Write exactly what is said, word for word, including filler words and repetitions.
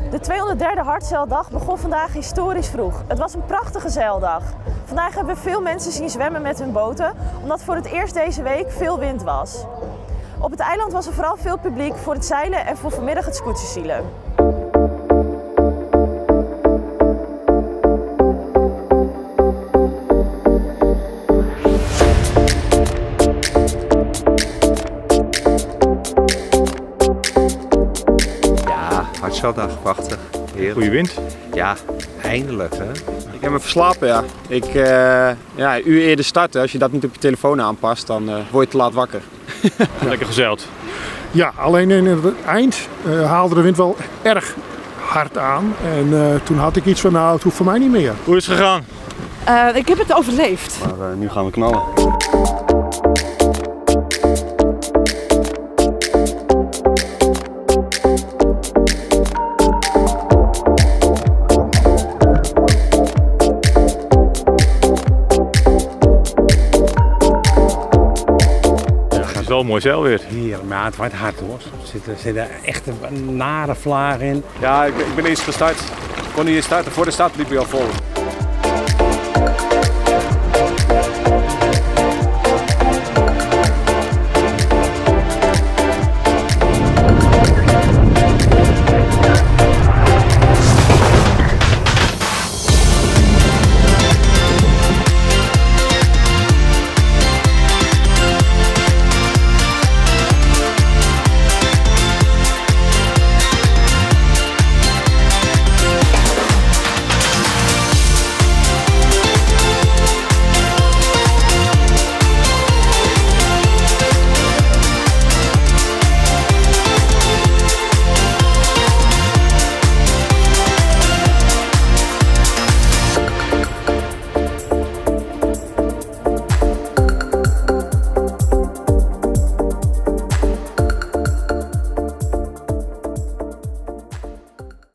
De tweehonderdderde Hartzeildag begon vandaag historisch vroeg. Het was een prachtige zeildag. Vandaag hebben we veel mensen zien zwemmen met hun boten, omdat voor het eerst deze week veel wind was. Op het eiland was er vooral veel publiek voor het zeilen en voor vanmiddag het scooterzielen. Hartzeildag, prachtig. Heerlijk. Goeie wind? Ja, eindelijk hè. Ik heb me verslapen, ja. Ik, uh, ja, een uur eerder starten, als je dat niet op je telefoon aanpast, dan uh, word je te laat wakker. Lekker gezeild. Ja, alleen in het eind uh, haalde de wind wel erg hard aan. En uh, toen had ik iets van, nou, het hoeft voor mij niet meer. Hoe is het gegaan? Uh, ik heb het overleefd. Maar uh, nu gaan we knallen. Het is wel mooi zeil weer. Heerlijk, maar het wordt hard hoor. Er zitten, er zitten echt een nare vlagen in. Ja, ik, ik ben eerst gestart. Ik kon niet starten. Voor de start liep hij al vol.